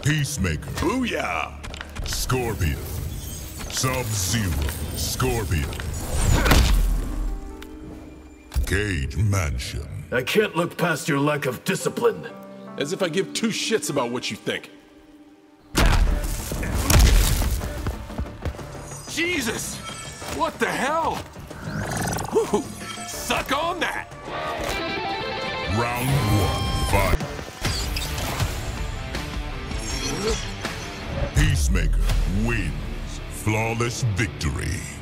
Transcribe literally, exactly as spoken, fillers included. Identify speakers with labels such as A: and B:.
A: Peacemaker.
B: Booyah!
A: Scorpion. Sub-Zero. Scorpion. Cage Mansion.
C: I can't look past your lack of discipline.
B: As if I give two shits about what you think. Jesus! What the hell? Whew. Suck on that!
A: Round one, fight. Peacemaker wins. Flawless victory.